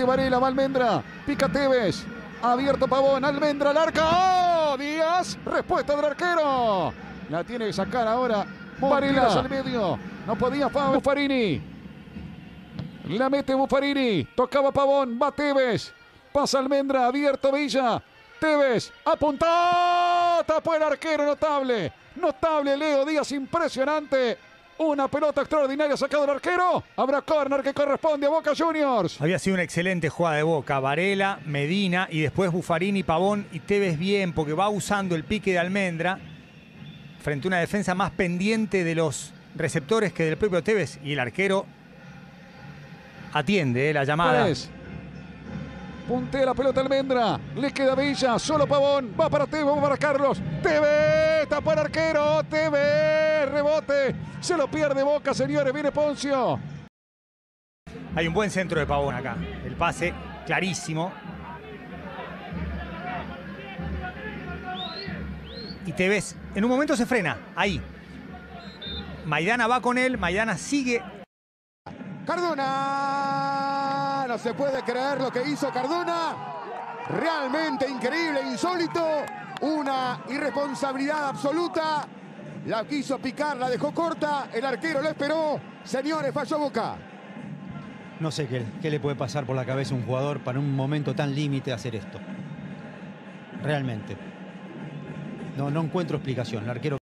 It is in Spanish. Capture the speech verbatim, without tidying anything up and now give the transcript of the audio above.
Varela, va Almendra, pica Tevez, abierto Pavón, Almendra al arco, ¡oh! Díaz, respuesta del arquero, la tiene que sacar ahora Varela al medio, no podía Fabio Buffarini, la mete Buffarini, tocaba Pavón, va Tevez, pasa Almendra, abierto Villa, Tevez, apuntó, tapó el arquero, notable, notable Leo Díaz, impresionante. Una pelota extraordinaria sacado el arquero. Habrá córner que corresponde a Boca Juniors. Había sido una excelente jugada de Boca. Varela, Medina y después Buffarini, Pavón y Tevez bien porque va usando el pique de Almendra frente a una defensa más pendiente de los receptores que del propio Tevez. Y el arquero atiende eh, la llamada. Pues, puntea la pelota Almendra. Le queda Villa. Solo Pavón. Va para Tevez. Va para Carlos. Tevez. Tapa el arquero. Tevez. Rebote. Se lo pierde Boca, señores. Viene Poncio. Hay un buen centro de Pavón acá. El pase clarísimo. Y Tevez en un momento se frena. Ahí. Maidana va con él. Maidana sigue. Cardona. No se puede creer lo que hizo Cardona. Realmente increíble, insólito. Una irresponsabilidad absoluta. La quiso picar, la dejó corta. El arquero lo esperó. Señores, falló Boca. No sé qué, qué le puede pasar por la cabeza a un jugador para un momento tan límite hacer esto. Realmente. No, no encuentro explicación. El arquero